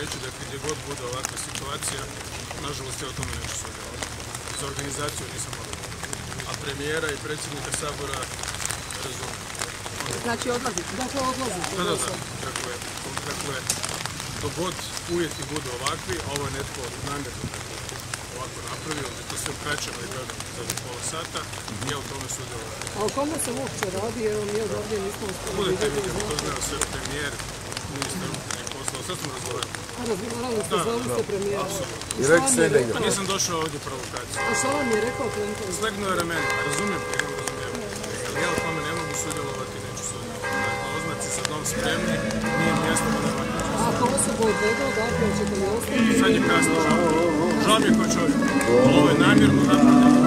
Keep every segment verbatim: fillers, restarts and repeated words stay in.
reći da gdje god bude ovakva situacija, nažalost ja o tome neću sudjelovati. Za organizaciju nisam mogao. A premijera i predsjednika Sabora razumijem. Znači odlazite? Dakle odlazite? Da, da, da. Dakle, dok god uvjeti budu ovakvi, a ovo je netko namjerno ovako napravio, da to sve kraćemo i gledam za pola sata, ja u tome sudjelujem. A o kome se uopće radi? Evo mi od ovdje nismo uspjeli. Budete vidjeti, to znaju sve premijer, ministar unutarnjih poslova, sad smo razgovarali. A razgovarali ste, zvali ste premijera. I rekli sve da igra. Nisam došao ovdje provokaciju. A što vam je rekao Plenković? Slegnuo je ramena, razumijem, imam razumijevanje. Ali ja u tome ne mogu sudjelovati, neću sudjelovati. Dakle, oznaci sa dom spremni, nije mjesto da nema. A ako osoba odvedao, dakle, ćete li ostati? Sad je kasno, žao. Žao mi je kao čovjek. Ovo je namjerno napravljeno.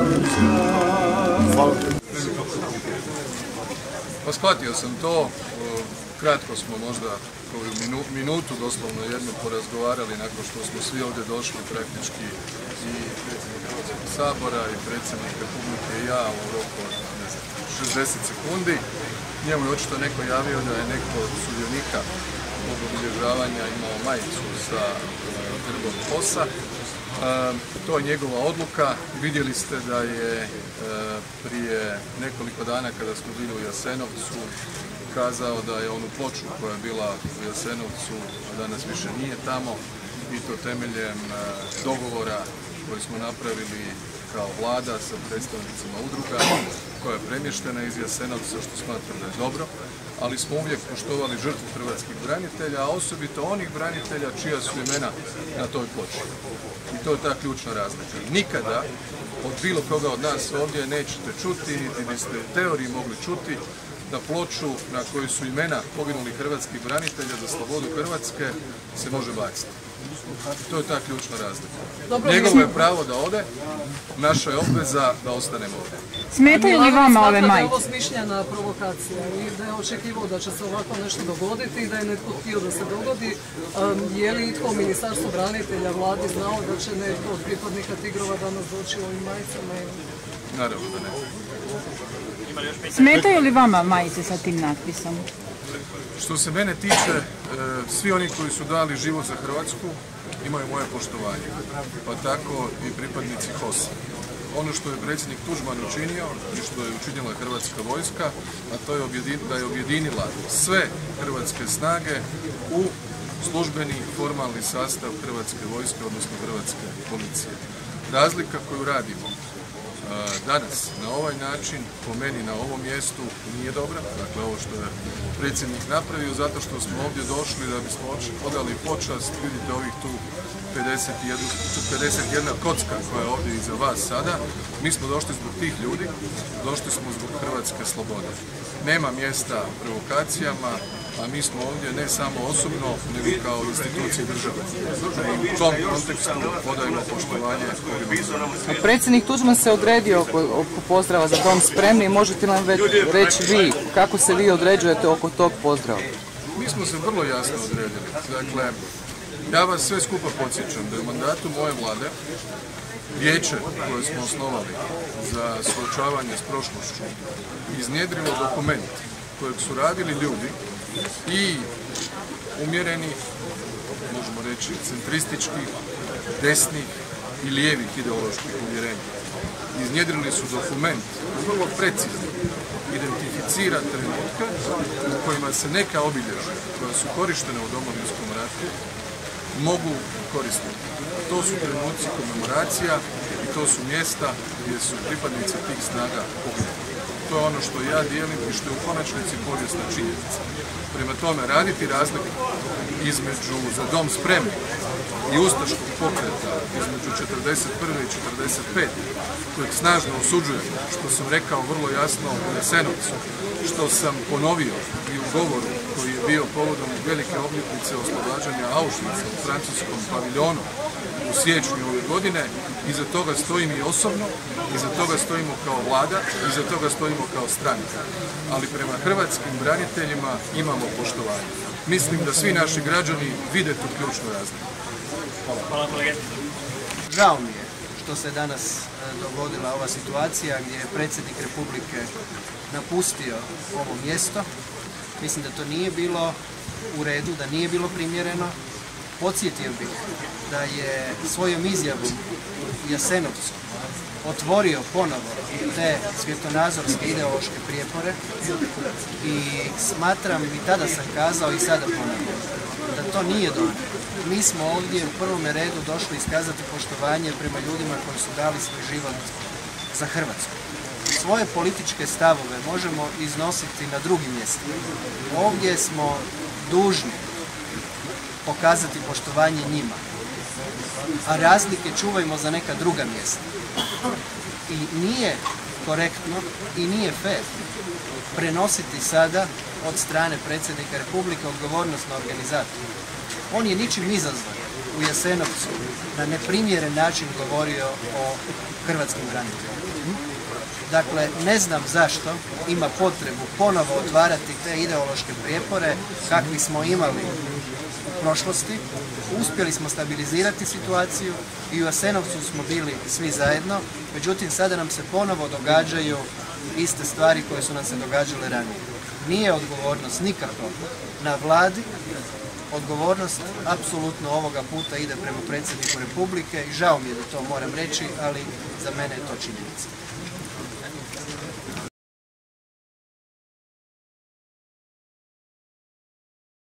Pa shvatio sam to, kratko smo možda koju minu, minutu doslovno jednu porazgovarali nakon što smo svi ovdje došli praktički i predsjednik Hrvatskog sabora i predsjednik Republike i ja u roku od ne znam, šezdeset sekundi. Njemu je očito neko javio da je neko od sudionika ovog obilježavanja imao majicu sa grbom H O S-a. E, to je njegova odluka. Vidjeli ste da je e, prije nekoliko dana kada smo bili u Jasenovcu kazao da je onu ploču koja je bila u Jasenovcu, a danas više nije tamo, i to temeljem e, dogovora koji smo napravili kao vlada sa predstavnicima udruga koja je premještena iz Jasenovca, što smatram da je dobro, ali smo uvijek poštovali žrtvu hrvatskih branitelja, a osobito onih branitelja čija su imena na toj ploči. I to je ta ključna razlika. Nikada od bilo koga od nas ovdje nećete čuti, niti biste u teoriji mogli čuti, da ploču na kojoj su imena poginulih hrvatskih branitelja za slobodu Hrvatske se može baciti. To je ta ključna razlika. Njegovo je pravo da ode, naša je obveza da ostanemo ovdje. Smetaju li vama ove majice? Da je ovo smišljena provokacija i da je očekivao da će se ovako nešto dogoditi i da je netko htio da se dogodi. Um, je li itko u Ministarstvu branitelja vladi znao da će netko od pripadnika Tigrova danas doći u ovim majicama? Naravno da ne. Smetaju li vama majice sa tim natpisom? Što se mene tiče, svi oni koji su dali život za Hrvatsku imaju moje poštovanje, pa tako i pripadnici H O S-a. Ono što je predsjednik Tuđman učinio i što je učinila Hrvatska vojska, a to je da je objedinila sve hrvatske snage u službeni formalni sastav Hrvatske vojske, odnosno Hrvatske policije. Razlika koju radimo danas na ovaj način, po meni na ovom mjestu, nije dobra. Dakle, ovo što je predsjednik napravio, zato što smo ovdje došli da bismo odali počast. Vidite ovih tu pedeset jedna kocka koja je ovdje iza vas sada. Mi smo došli zbog tih ljudi, došli smo zbog hrvatske slobode. Nema mjesta provokacijama, a mi smo ovdje ne samo osobno, nego kao institucije države. I u tom kontekstu podajemo poštovanje. Predsjednik Tuđman se odredio oko pozdrava za dom spremni. Možete nam reći vi kako se vi određujete oko tog pozdrava? Mi smo se vrlo jasno odredili. Dakle, ja vas sve skupa podsjećam da je u mandatu moje vlade vijeće koje smo osnovali za suočavanje s prošlošću iznjedrilo dokument kojeg su radili ljudi i umjereni, možemo reći centrističkih, desnih i lijevih ideoloških uvjerenja. Iznjedrili su dokument vrlo precizno identificira trenutke u kojima se neka obilježja koja su korištene u Domovinskom ratu mogu koristiti. To su trenuci komemoracija i to su mjesta gdje su pripadnici tih snaga poginuli. To je ono što ja dijelim i što je u konačnici povijesna činjenica. Prema tome, raditi razliku između za dom spremni i ustaškog pokreta između četrdeset prve i četrdeset pete kojeg snažno osuđujem, što sam rekao vrlo jasno u Jasenovcu, što sam ponovio i u govoru koji je bio povodom velike obljetnice oslobađanja Auschwitza u francuskom paviljonu u siječnju ove godine. Iza toga stojim i osobno, iza toga stojimo kao vlada, iza toga stojimo kao stranka. Ali prema hrvatskim braniteljima imamo poštovanje. Mislim da svi naši građani vide tu ključnu razliku. Hvala. Hvala kolege. Žao mi je što se danas dogodila ova situacija gdje je predsjednik Republike napustio ovo mjesto. Mislim da to nije bilo u redu, da nije bilo primjereno. Podsjetio bih da je svojom izjavom u Jasenovcu otvorio ponovo te svjetonazorske ideološke prijepore i smatram, i tada sam kazao i sada ponavljam, da to nije dobro. Mi smo ovdje u prvome redu došli iskazati poštovanje prema ljudima koji su dali svoj život za Hrvatsku. Svoje političke stavove možemo iznositi na drugim mjestima. Ovdje smo dužni pokazati poštovanje njima, a razlike čuvajmo za neka druga mjesta. I nije korektno i nije fair prenositi sada od strane predsjednika Republike odgovornost na organizatora. On je ničim izazvan u Jasenovcu na neprimjeren način govorio o hrvatskim braniteljima. Dakle, ne znam zašto ima potrebu ponovo otvarati te ideološke prijepore kakvi smo imali u prošlosti. Uspjeli smo stabilizirati situaciju i u Jasenovcu smo bili svi zajedno, međutim sada nam se ponovo događaju iste stvari koje su nam se događale ranije. Nije odgovornost nikako na vladi, odgovornost apsolutno ovoga puta ide prema predsjedniku Republike i žao mi je da to moram reći, ali za mene je to činjenica.